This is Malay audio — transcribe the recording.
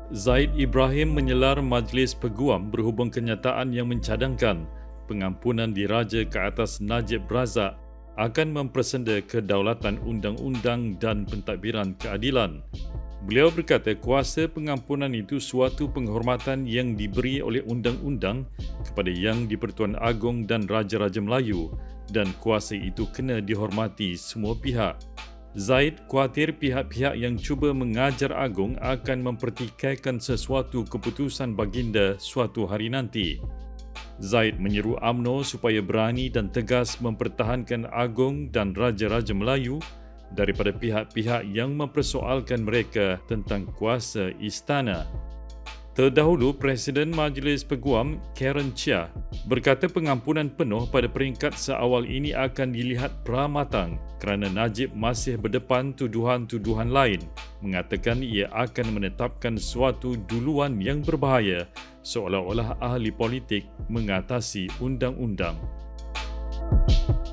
Zaid Ibrahim menyelar Majlis Peguam berhubung kenyataan yang mencadangkan pengampunan diraja ke atas Najib Razak akan mempersenda kedaulatan undang-undang dan pentadbiran keadilan. Beliau berkata kuasa pengampunan itu suatu penghormatan yang diberi oleh undang-undang kepada Yang di-Pertuan Agong dan Raja-Raja Melayu dan kuasa itu kena dihormati semua pihak. Zaid khawatir pihak-pihak yang cuba mengajar Agong akan mempertikaikan sesuatu keputusan baginda suatu hari nanti. Zaid menyeru UMNO supaya berani dan tegas mempertahankan Agong dan Raja-Raja Melayu daripada pihak-pihak yang mempersoalkan mereka tentang kuasa istana. Terdahulu, Presiden Majlis Peguam, Karen Chia, berkata pengampunan penuh pada peringkat seawal ini akan dilihat pramatang kerana Najib masih berdepan tuduhan-tuduhan lain mengatakan ia akan menetapkan suatu duluan yang berbahaya seolah-olah ahli politik mengatasi undang-undang.